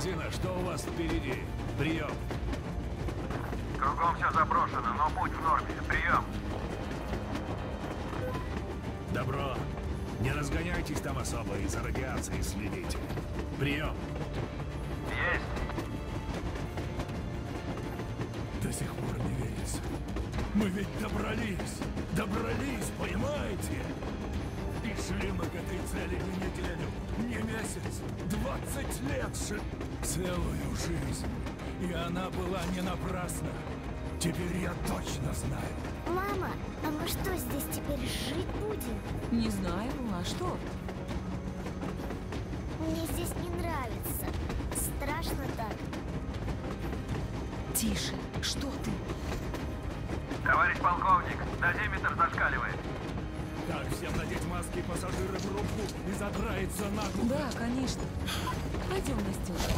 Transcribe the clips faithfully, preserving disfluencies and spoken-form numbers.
Дрезина, что у вас впереди? Прием. Кругом все заброшено, но путь в норме. Прием. Добро. Не разгоняйтесь там особо и за радиацией следите. Прием. Есть. До сих пор не верится. Мы ведь добрались. Добрались, понимаете? И шли мы к этой цели не неделю, не месяц, двадцать лет же. Целую жизнь. И она была не напрасна. Теперь я точно знаю. Мама, а мы что, здесь теперь жить будем? Не знаю, а что? Мне здесь не нравится. Страшно так. Тише, что ты? Товарищ полковник, дозиметр зашкаливает. Так, всем надеть маски, пассажиры в рубку и задраиться наглухо. Да, конечно. Пойдем, Настюша.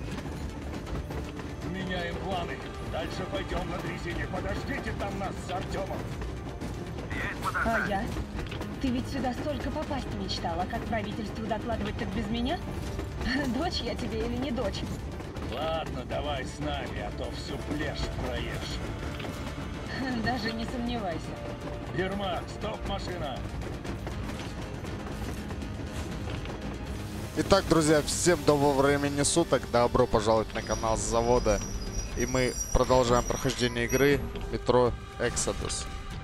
Меняем планы. Дальше пойдем на дрезине. Подождите там нас с Артемом. Есть А подождать. я? Ты ведь сюда столько попасть мечтала. Как правительству докладывать, так без меня? Дочь я тебе или не дочь? Ладно, давай с нами, а то всю плешь проешь. Даже не сомневайся. Ермак, стоп, машина. Итак, друзья, всем доброго времени суток. Добро пожаловать на канал с завода. И мы продолжаем прохождение игры Metro Exodus.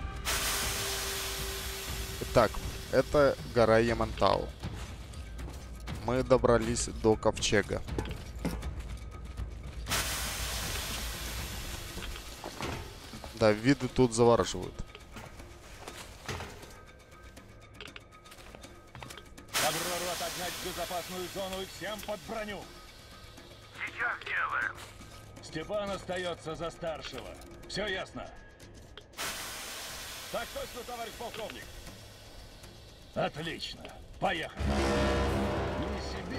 Итак, это гора Ямантау. Мы добрались до ковчега. Да, виды тут завораживают. Добро, рот, отгнать в безопасную зону и всем под броню. Сейчас делаем. Степан остается за старшего. Все ясно? Так точно, товарищ полковник. Отлично. Поехали. Не себе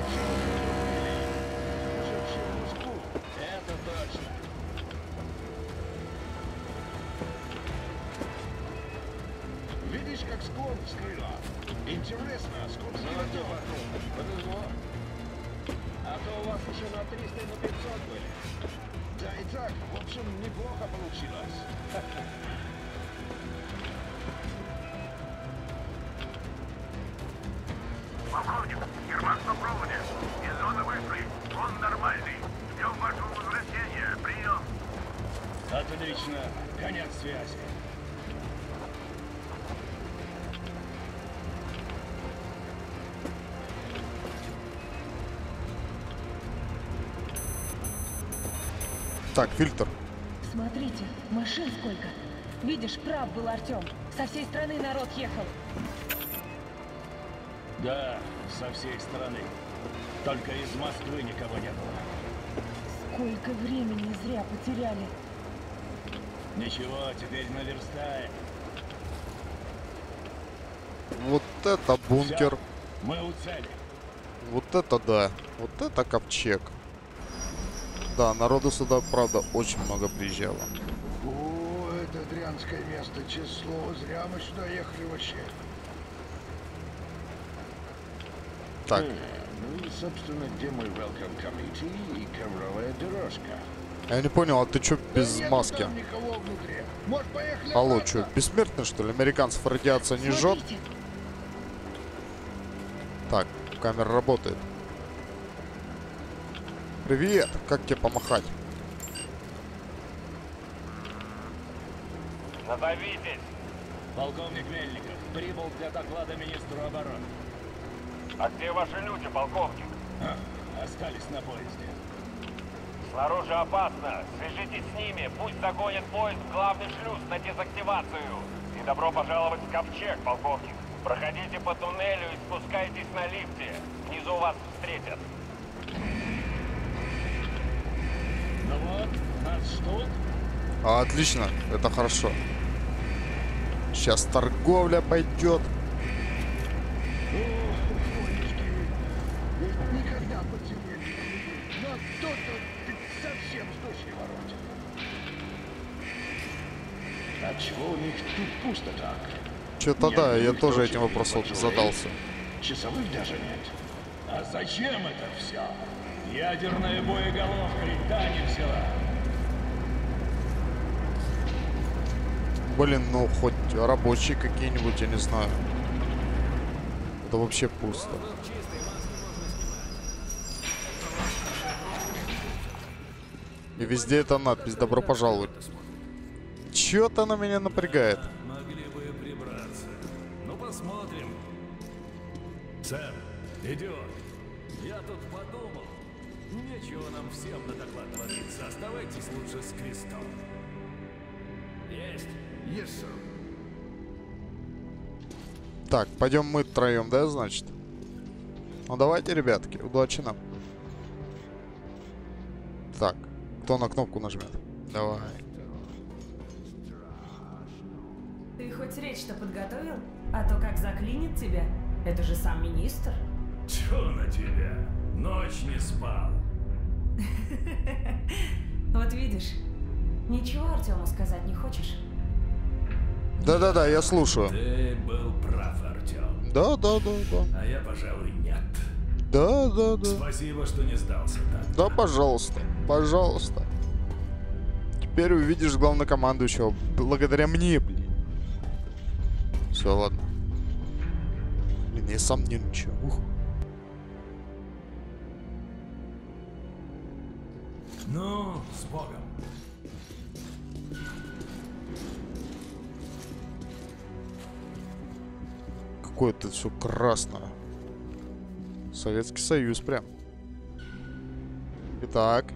чего. Это точно. Видишь, как склон скрыла? Интересно, сколько золотого? Повезло. А то у вас еще на триста и на пятьсот были. Да и так, в общем, неплохо получилось. Полковник, Ермак на проводе. Из зоны вышли. Он нормальный. Ждем вашего возвращения. Прием. Отлично. Конец связи. Так, фильтр. Смотрите, машин сколько. Видишь, прав был Артем. Со всей страны народ ехал. Да, со всей страны. Только из Москвы никого не было. Сколько времени зря потеряли. Ничего, теперь наверстаем. Вот это бункер. Всё, мы у цели. Вот это да. Вот это ковчег. Да, народу сюда, правда, очень много приезжало. О, это дрянское место, число. Зря мы сюда ехали вообще. Так, Э, ну и, собственно, где мой welcome committee и ковровая дорожка? я не понял, а ты чё без Да нету маски? там никого внутри. Может, поехали Алло, обратно? чё, бессмертный, что ли? Американцев радиация не жжет? Смотрите, Так, камера работает. Привет, как тебе помахать? Назовитесь. Полковник Мельников прибыл для доклада министру обороны. А где ваши люди, полковник? А, остались на поезде. Снаружи опасно. Свяжитесь с ними. Пусть загонят поезд в главный шлюз на дезактивацию. И добро пожаловать в ковчег, полковник. Проходите по туннелю и спускайтесь на лифте. Внизу вас встретят. Ну вот, нас ждут. А, отлично, это хорошо. Сейчас торговля пойдет. Никогда подземелье не видел. Но тут совсем с души воротит. А чего у них тут пусто так? Что-то Ни да, я одних тоже точек этим не вопросом почуял. задался. Часовых даже нет. А зачем это все? Ядерная боеголовка и та не взяла. Блин, ну хоть рабочие какие-нибудь, я не знаю. Это вообще пусто. И везде эта надпись «Добро пожаловать». Чё-то она меня напрягает. Могли бы прибраться. Ну, посмотрим. Сэр, идиот. Я тут подумал. Нечего нам всем на доклад ловиться. Оставайтесь лучше с крестом. Есть. Есть, сэр. Так, пойдем мы втроем, да, значит? Ну давайте, ребятки, удачи нам. Так, кто на кнопку нажмет? Давай. Ты хоть речь-то подготовил? А то как заклинит тебя. Это же сам министр. Чё на тебя? Ночь не спал. Вот видишь, ничего Артему сказать не хочешь? Да-да-да, я слушаю. Ты был прав, Артём. Да-да-да-да. А я, пожалуй, нет. Да-да-да. Спасибо, что не сдался так. Да, пожалуйста, пожалуйста. Теперь увидишь главнокомандующего благодаря мне, блин. Все, ладно. Блин, я сам нервничаю. Ух. Ну, с Богом. Какое-то все красное. Советский Союз прям. Итак.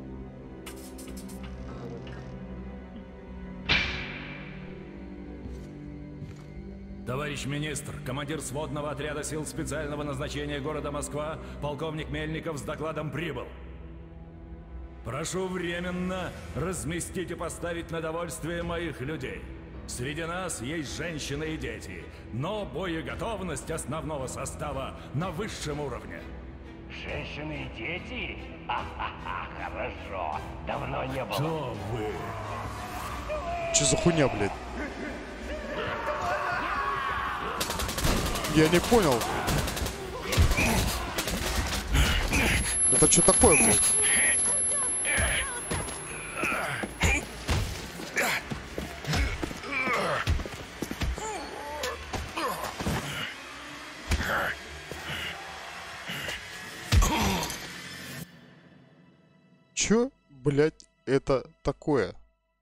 Товарищ министр, командир сводного отряда сил специального назначения города Москва, полковник Мельников с докладом прибыл. Прошу временно разместить и поставить на довольствие моих людей. Среди нас есть женщины и дети, но боеготовность основного состава на высшем уровне. Женщины и дети? Ха-ха-ха, хорошо. Давно не было. Что вы? Че за хуйня, блядь? Я не понял. Это что такое, блядь? Чё, блядь, это такое?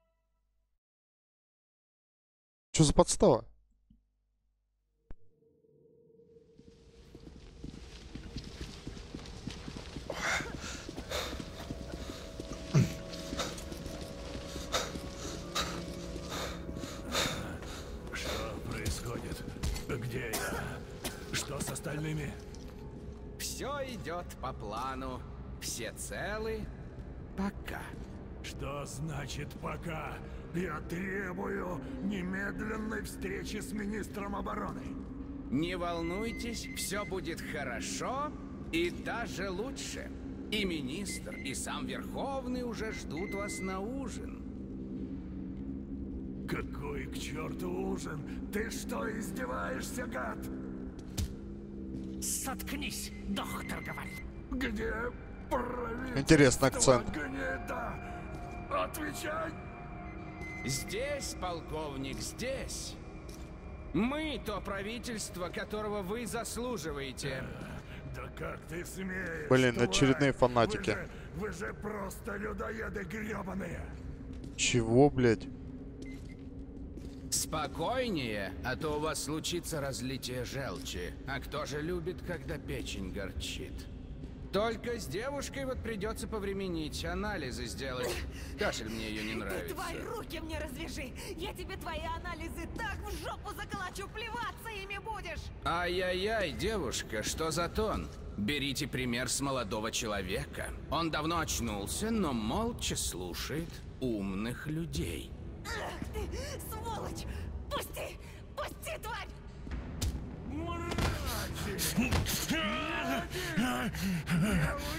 Чё за подстава? Что происходит? Где я? Что с остальными? Все идет по плану. Все целы. Пока. Что значит пока? Я требую немедленной встречи с министром обороны. Не волнуйтесь, все будет хорошо и даже лучше. И министр, и сам Верховный уже ждут вас на ужин. Какой к черту ужин? Ты что, издеваешься, гад? Соткнись, доктор говорит. Где правительство? Интересный акцент. Гнеда? Отвечай! Здесь, полковник, здесь. Мы то правительство, которого вы заслуживаете. Да как ты смеешь? Блин, тварь? очередные фанатики. Вы же, вы же просто людоеды гребаные. Чего, блядь? Спокойнее, а то у вас случится разлитие желчи. А кто же любит, когда печень горчит? Только с девушкой вот придется повременить, анализы сделать. Кашель мне ее не нравится. Ты твои руки мне развяжи! Я тебе твои анализы так в жопу заколочу, плеваться ими будешь! Ай-яй-яй, девушка, что за тон? Берите пример с молодого человека. Он давно очнулся, но молча слушает умных людей. Ах ты, сволочь! Пусти! Пусти, тварь!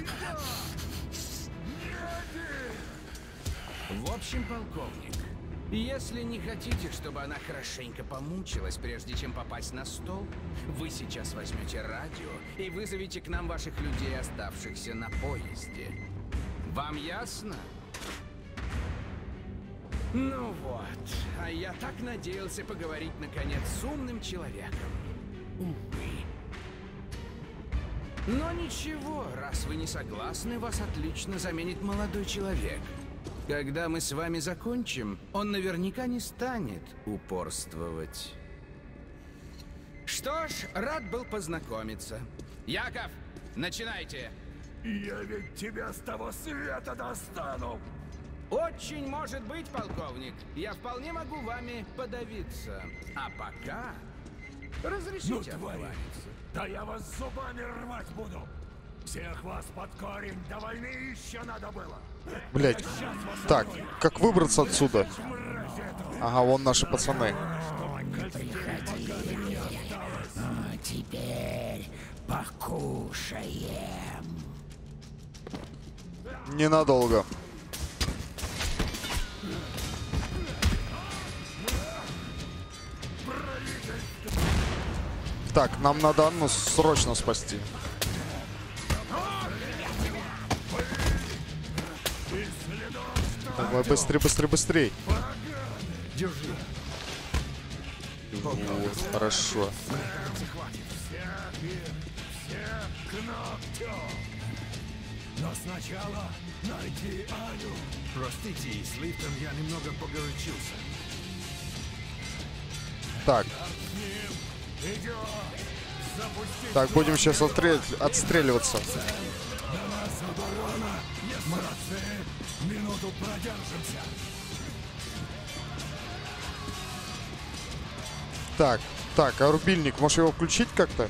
В общем, полковник, Если не хотите, чтобы она хорошенько помучилась, прежде чем попасть на стол, вы сейчас возьмете радио и вызовете к нам ваших людей, оставшихся на поезде. Вам ясно? Ну вот, а я так надеялся поговорить наконец с умным человеком. Увы. Но ничего, раз вы не согласны, вас отлично заменит молодой человек. Когда мы с вами закончим, он наверняка не станет упорствовать. Что ж, рад был познакомиться. Яков, начинайте. Я ведь тебя с того света достану. Очень может быть, полковник. Я вполне могу вами подавиться. А пока разрешите Ну, твари, отправиться. да я вас зубами рвать буду. Всех вас под корень до войны еще надо было. Блять. Так, как выбраться отсюда? Ага, вон наши пацаны. А теперь покушаем. Ненадолго. Так, нам надо Анну срочно спасти. Давай быстрее, быстрее, быстрее. Держи. Вот, хорошо. Всех к ногтю. Но сначала найди Аню. Простите, с лифтом я немного погорячился. Так. Идет. Запусти. Так, будем сейчас отстрел... отстреливаться. На нас оборона. Молодцы. Минуту продержимся. Так, так, а рубильник, можешь его включить как-то?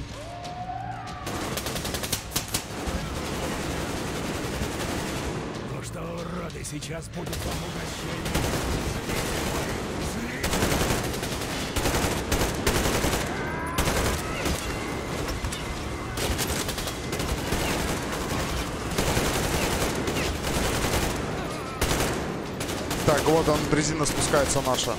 Ну что, уроды, сейчас будет вам угощение. Так, вот он, дрезина спускается наша.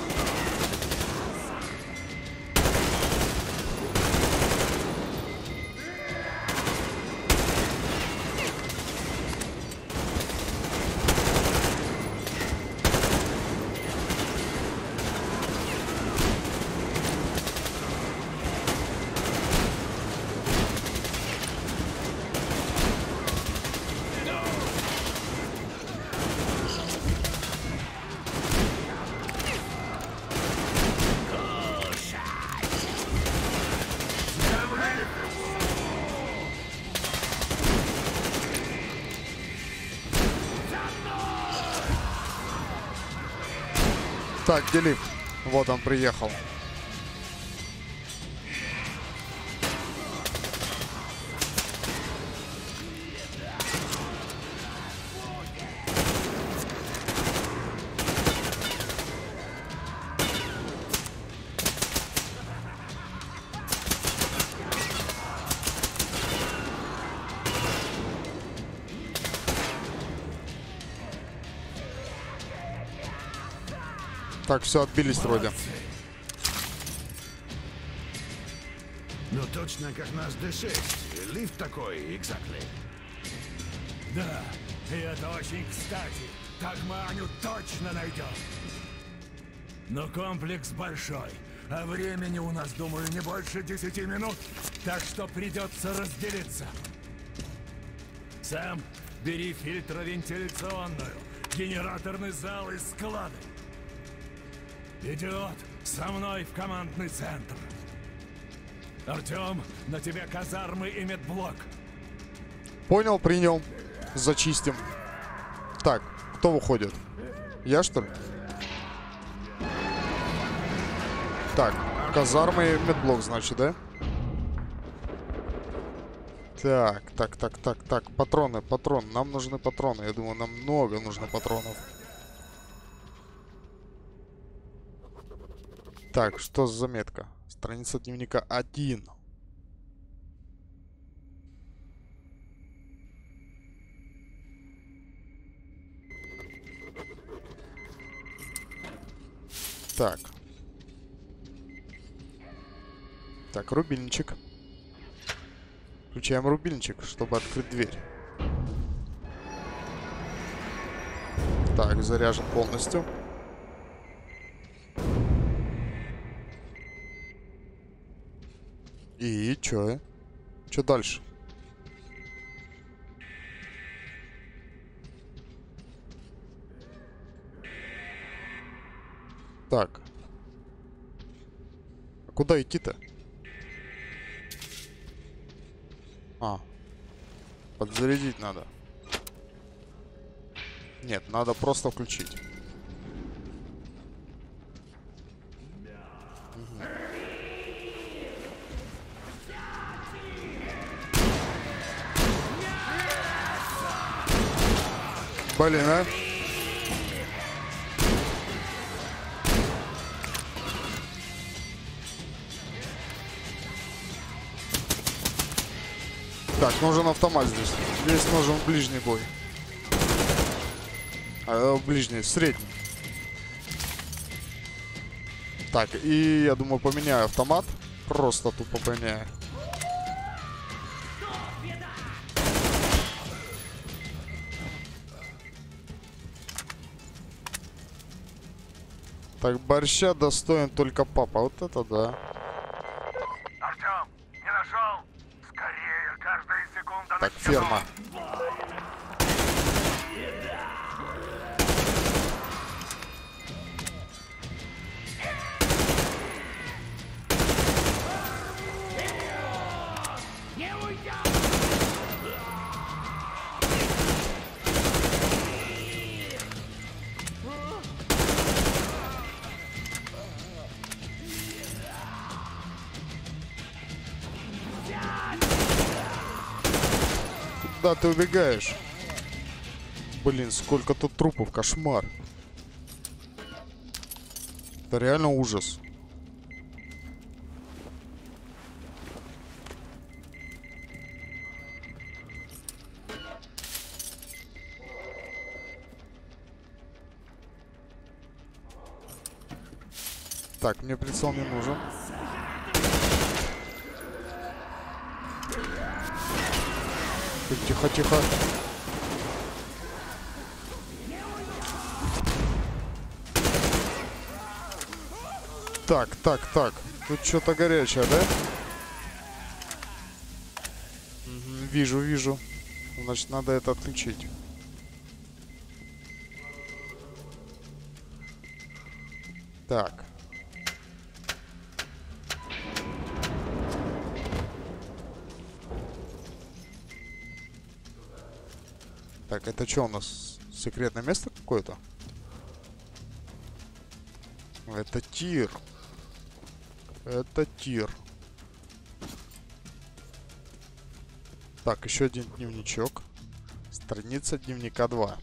Так, где лифт? Вот он приехал. Так, все, отбились вроде. Ну точно как наш Д шесть. Лифт такой, exactly. Да, и это очень кстати. Так мы Аню точно найдем. Но комплекс большой, а времени у нас, думаю, не больше десяти минут, так что придется разделиться. Сэм, бери фильтровентиляционную, генераторный зал и склады. Идиот, со мной в командный центр. Артем, на тебе казармы и медблок. Понял, принял. Зачистим. Так, кто выходит? Я, что ли? Так, казармы и медблок, значит, да? Так, так, так, так, так. Патроны, патроны. Нам нужны патроны. Я думаю, нам много нужно патронов. Так, что за заметка? Страница дневника один. Так. Так, рубильничек. Включаем рубильничек, чтобы открыть дверь. Так, заряжен полностью. И чё? Чё дальше? Так. А куда идти-то? А. Подзарядить надо. Нет, надо просто включить. Угу. Блин, а? Так, нужен автомат здесь. Здесь нужен ближний бой. А, ближний, средний. Так, и я думаю, поменяю автомат. Просто тупо поменяю. Так, борща достоин только папа. Вот это да. Артем, не нашел? Скорее, каждая секунда. Так, ферма. Не уйдем! Куда ты убегаешь? Блин, сколько тут трупов, кошмар. Это реально ужас. Так, мне прицел не нужен. Тихо, тихо. Так, так, так. Тут что-то горячее, да? Угу, вижу, вижу. Значит, надо это отключить. Так. Так, это что у нас? Секретное место какое-то? Это тир. Это тир. Так, еще один дневничок. Страница дневника два.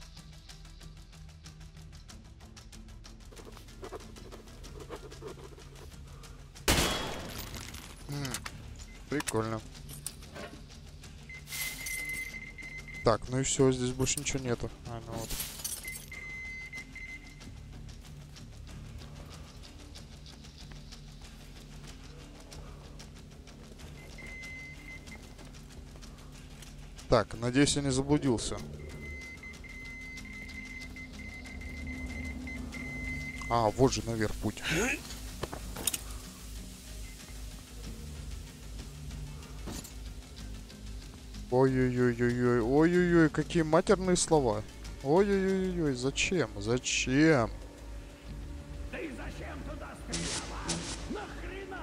М-м, прикольно. Так, ну и все, здесь больше ничего нету. А, ну вот. Так, надеюсь, я не заблудился. А, вот же наверх путь. Ой-ой-ой-ой-ой, ой-ой-ой, какие матерные слова. Ой-ой-ой-ой, зачем? Зачем? Ты зачем туда стреляла? Нахрена?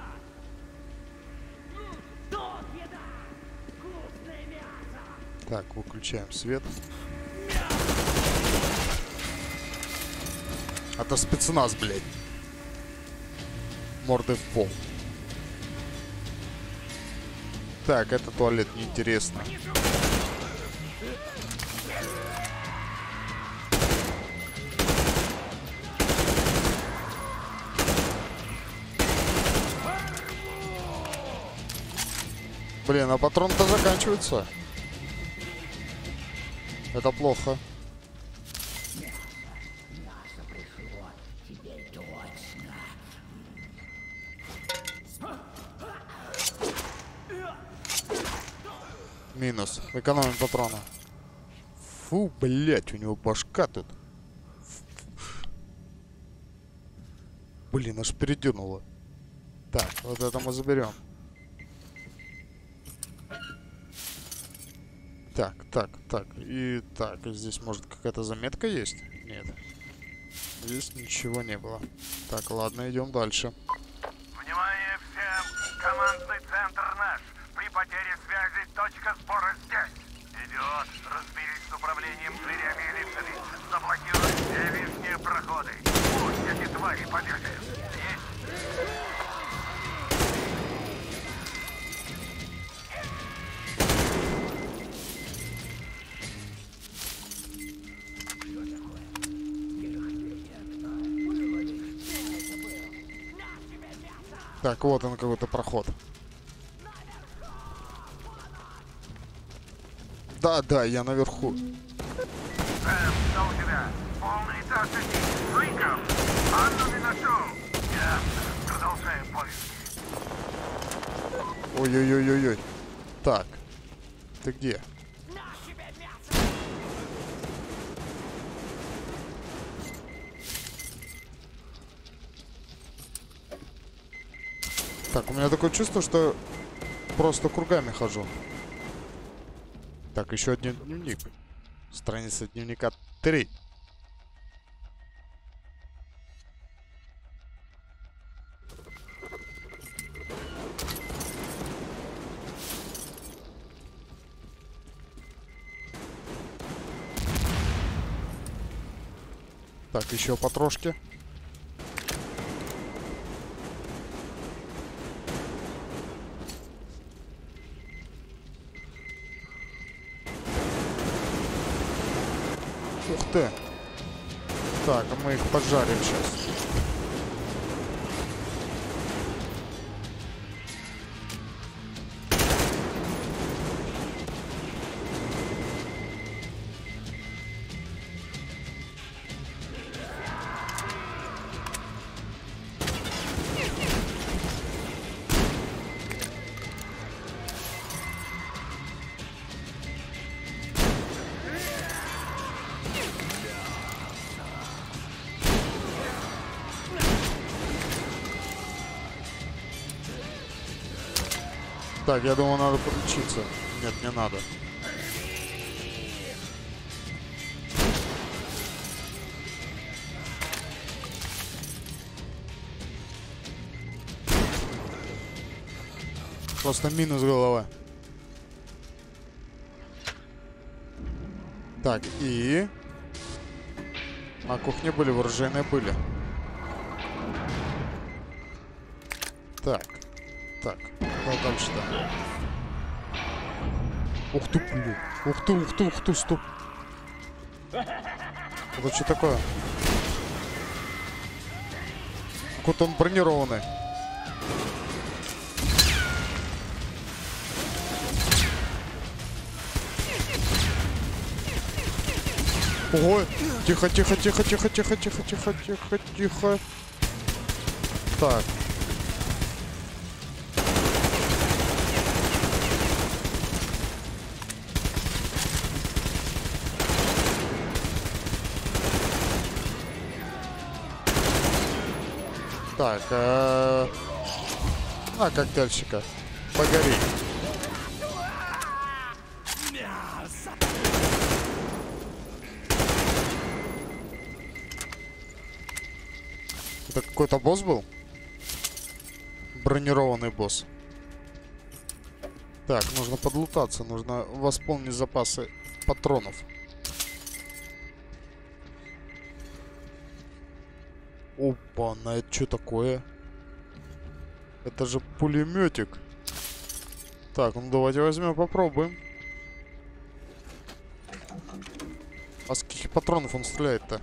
Тут еда! Вкусное мясо! Так, выключаем свет. Это спецназ, блядь. Мордой в пол. Так, это туалет, неинтересно. Блин, а патрон-то заканчивается. Это плохо. Мясо пришло, теперь точно. Минус. Экономим патрона. Фу, блять, у него башка тут. Блин, аж передернуло. Так, вот это мы заберем. Так, так, так. И так, здесь может какая-то заметка есть? Нет. Здесь ничего не было. Так, ладно, идем дальше. Внимание всем! Командный центр наш! При потере связи точка сбора здесь! Идиот, разберись с управлением зверями и лицами. Заблокируй все верхние проходы. Пусть эти твари побегают. Есть! Так, вот он, какой-то проход. Да, да, я наверху. Сэм, что у тебя? Полный этаж этих фриков? Анну не нашел. Ясно. Продолжаем поиски. Ой-ой-ой-ой-ой. Так. Ты где? Так, у меня такое чувство, что просто кругами хожу. Так, еще один дневник. Страница дневника три. Так, еще потрошки. Ух ты. Так, мы их поджарим сейчас. Так, я думаю, надо подключиться. Нет, не надо. Просто минус голова. Так, и... На кухне были, вооруженные были. Так, так. Куда дальше-то? Ух ты, блин. Ух ты, ух ты, ух ты, стоп. Это что такое? Какой-то он бронированный. Ого! Тихо, тихо, тихо, тихо, тихо, тихо, тихо, тихо, тихо. Так. Так, э... на коктейльчика. Погори. Это какой-то босс был? Бронированный босс. Так, нужно подлутаться, нужно восполнить запасы патронов. Опа, на это что такое? Это же пулеметик. Так, ну давайте возьмем, попробуем. А с каких патронов он стреляет-то?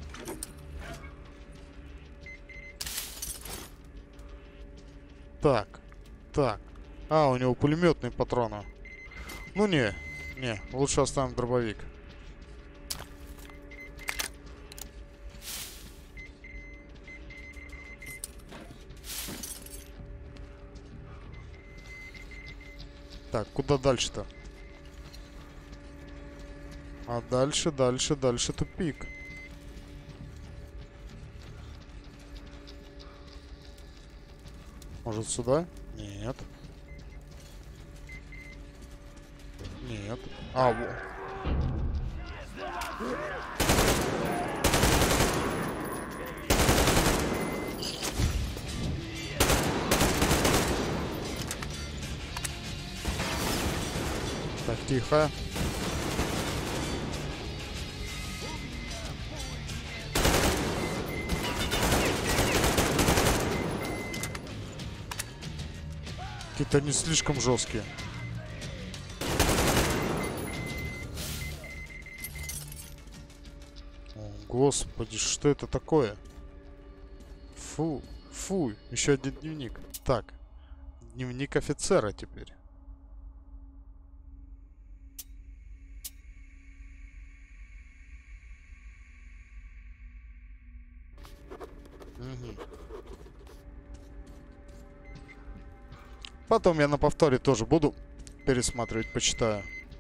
Так, так. А, у него пулеметные патроны. Ну не, не, лучше оставим дробовик. Так, куда дальше-то? А дальше, дальше, дальше тупик. Может сюда? Нет. Нет. А, во. Так, тихо. Какие-то они слишком жесткие. О, господи, что это такое? Фу, фу, еще один дневник. Так, дневник офицера теперь. Угу. Потом я на повторе тоже буду пересматривать, почитаю.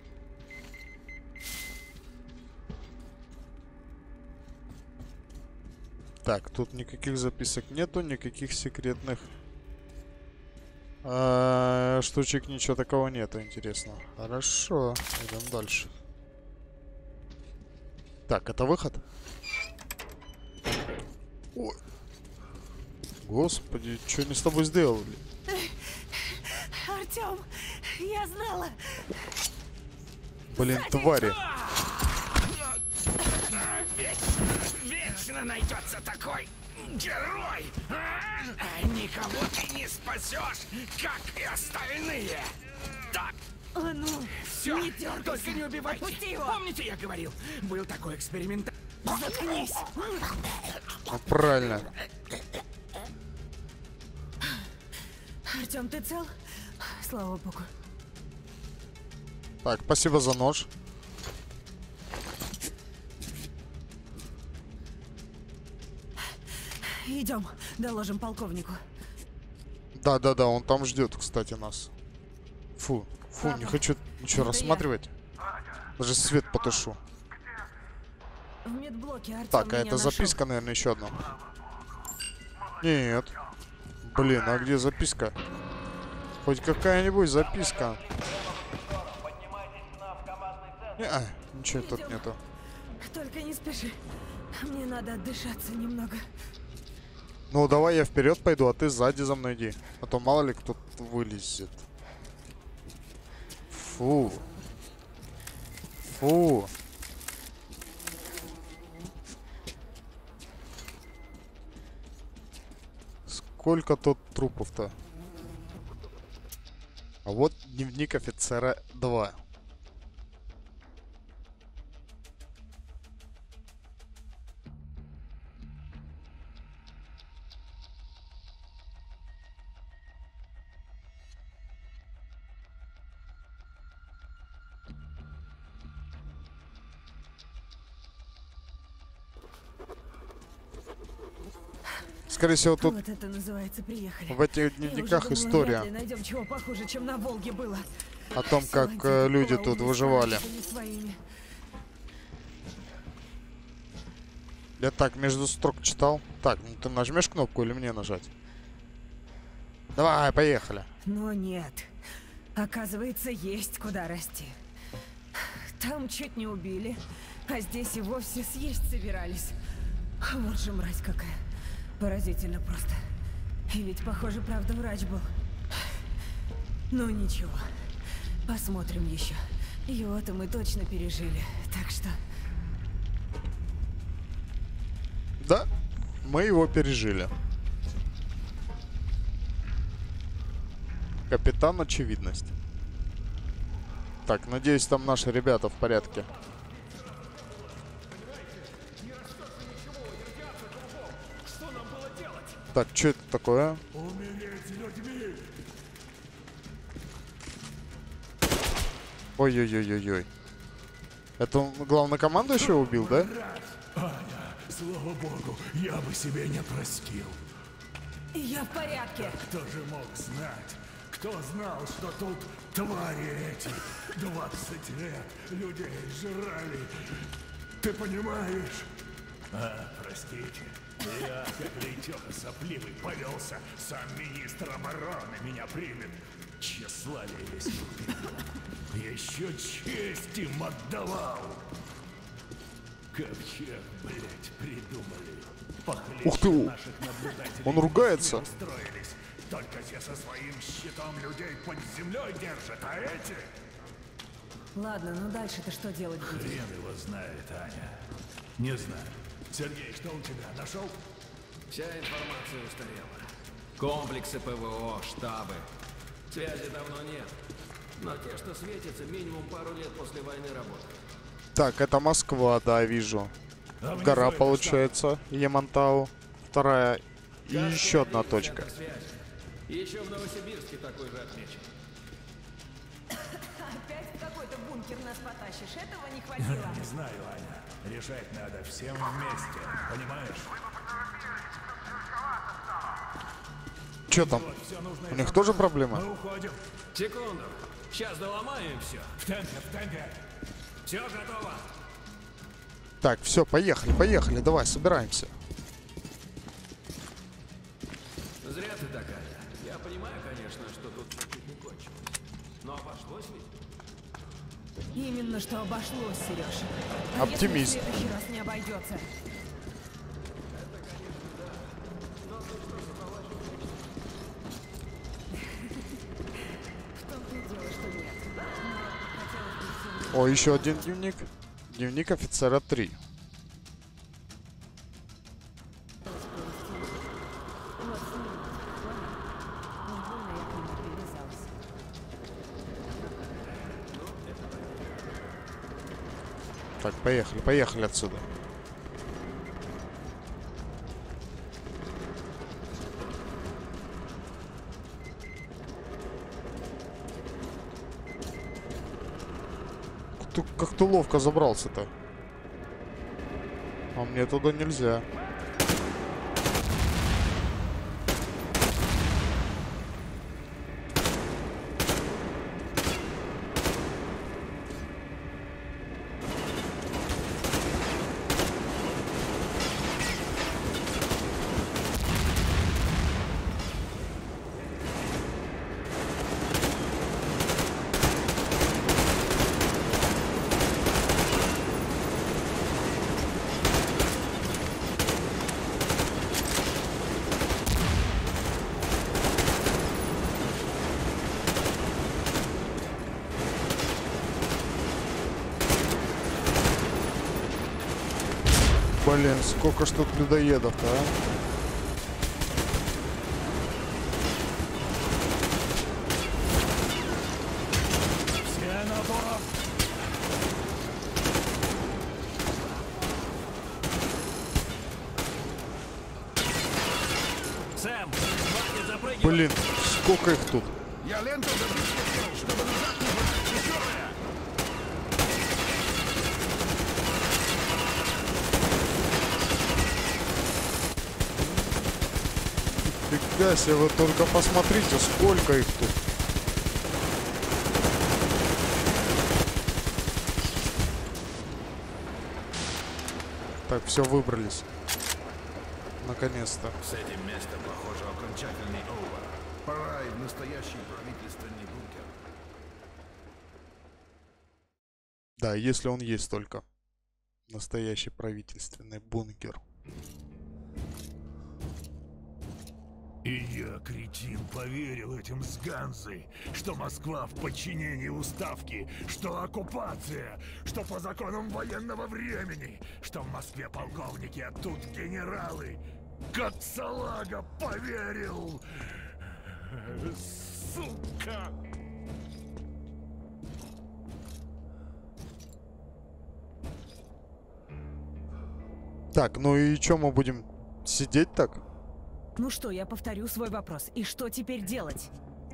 Так, тут никаких записок нету, никаких секретных а, штучек, ничего такого нету, интересно. Хорошо, идем дальше. Так, это выход? Ой. Господи, что они с тобой сделали? Артём, я знала. Блин, твари. Вечно, вечно найдется такой герой. А? Никого ты не спасешь, как и остальные. Так. А ну, все, не дергайся. только не убивайте. Отпусти его. Помните, я говорил, был такой эксперимент. Заткнись. Ну, правильно. Артём, ты цел? Слава богу. Так, спасибо за нож. Идем, доложим полковнику. Да-да-да, он там ждет, кстати, нас. Фу, фу, не хочу ничего это рассматривать. Даже свет потушу. В медблоке Артём Так, а меня это нашел. записка, наверное, еще одна. Нет. Блин, а где записка? Хоть какая-нибудь записка. Не, а, ничего Идем. тут нету. Только не спеши. Мне надо отдышаться немного. Ну, давай я вперед пойду, а ты сзади за мной иди. А то мало ли кто вылезет. Фу. Фу. Сколько тут трупов-то? А вот дневник офицера два. Скорее всего, тут Вот это называется приехали. в этих дневниках история Найдем чего похуже, чем на Волге было. о том, как э, люди тут выживали. Я так между строк читал. Так, ну ты нажмешь кнопку или мне нажать? Давай, поехали. Но нет. Оказывается, есть куда расти. Там чуть не убили, а здесь и вовсе съесть собирались. Вот же мразь какая. Поразительно просто. И ведь, похоже, правда, врач был. Ну ничего. Посмотрим еще. Его-то мы точно пережили. Так что... Да, мы его пережили. Капитан Очевидность. Так, надеюсь, там наши ребята в порядке. Так, что это такое? Умереть людьми! Ой-ой-ой-ой-ой. Это он главнокомандующего убил, да? Аня, слава богу, я бы себе не простил. Я в порядке. Кто же мог знать? Кто знал, что тут твари эти двадцать лет людей жрали? Ты понимаешь? А, простите. Я, как лейтёха сопливый, повелся. Сам министр обороны меня примет. Тщеславие весь купил. Еще честь им отдавал. Ковчег, блять, придумали. Ух ты! Он ругается. Устроились. Только те со своим щитом людей под землей держат, а эти... Ладно, ну дальше-то что делать будем? Хрен его знает, Аня. Не знаю. Сергей, что у тебя? Нашел? Вся информация устарела. Комплексы ПВО, штабы. Связи давно нет. Но те, что светятся, минимум пару лет после войны работают. Так, это Москва, да, вижу. А Гора получается, Ямантау. Вторая и еще одна точка. Еще в Новосибирске такой же отмечен. Опять в какой-то бункер нас потащишь. Этого не хватило. Не знаю, Аня. Решать надо всем вместе. Понимаешь? Че там? У них тоже проблема? Мы уходим. Секунду. Сейчас доломаем все. В темпе, в темпе. Все готово. Так, все, поехали, поехали, давай, собираемся. Зря ты такая. Я понимаю, конечно, что тут чуть-чуть не кончилось. Но обошлось ведь? Именно что обошлось, Сереж. А Оптимист. если в следующий раз не обойдется? В том-то и дело, что нет. Но хотелось бы всем... О, еще один дневник. Дневник офицера три. Вот с ним, понял? Ну, больно я к нему привязалась. Так, поехали, поехали отсюда. Ты, как ты ловко забрался-то? А мне туда нельзя. Блин, сколько ж тут людоедов-то, а? Все на борт. Сэм, хватит запрыгивать. Блин, сколько их тут? Я ленту забыл, чтобы назад не брать. Дежурная. Фига себе, вы только посмотрите, сколько их тут. Так, все, выбрались. Наконец-то. С этим местом, похоже, окончательный овер. Пора и в настоящий правительственный бункер. Да, если он есть только. Настоящий правительственный бункер. И я, кретин, поверил этим с Ганзой, что Москва в подчинении уставки, что оккупация, что по законам военного времени, что в Москве полковники, а тут генералы. Как салага поверил! Сука! Так, ну и что мы будем сидеть так? Ну что, я повторю свой вопрос. И что теперь делать?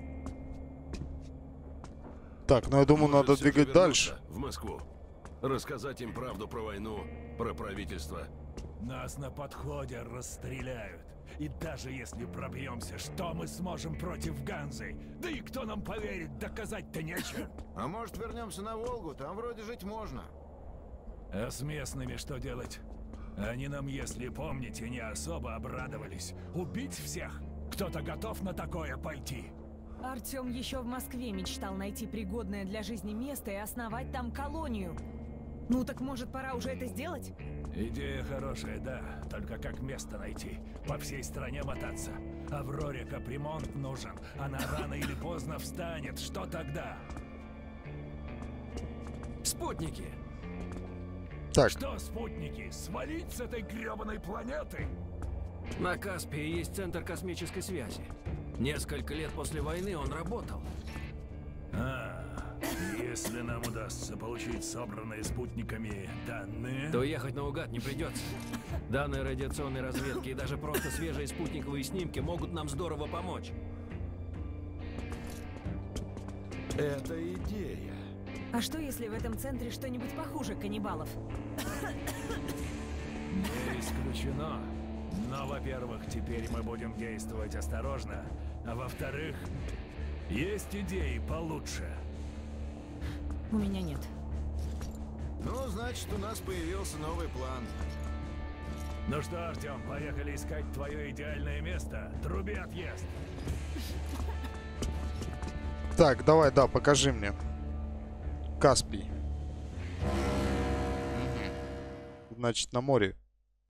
Так, ну я думаю, надо двигать дальше. В Москву. Рассказать им правду про войну, про правительство. Нас на подходе расстреляют. И даже если пробьемся, что мы сможем против Ганзы? Да и кто нам поверит, доказать-то нечем. А может, вернемся на Волгу? Там вроде жить можно. А с местными что делать? Они нам, если помните, не особо обрадовались. Убить всех? Кто-то готов на такое пойти? Артём еще в Москве мечтал найти пригодное для жизни место и основать там колонию. Ну так может пора уже это сделать? Идея хорошая, да. Только как место найти? По всей стране мотаться. Авроре капремонт нужен. Она рано или поздно встанет. Что тогда? Спутники. Так. Что спутники? Свалить с этой гребаной планеты? На Каспии есть центр космической связи. Несколько лет после войны он работал. А, если нам удастся получить собранные спутниками данные... То ехать наугад не придется. Данные радиационной разведки и даже просто свежие спутниковые снимки могут нам здорово помочь. Это идея. А что если в этом центре что-нибудь похуже каннибалов? Не исключено. Но, во-первых, теперь мы будем действовать осторожно. А во-вторых, есть идеи получше. У меня нет. Ну, значит, у нас появился новый план. Ну что, Артём, поехали искать твое идеальное место. Труби отъезд. Так, давай, да, покажи мне. Каспий. Значит, на море.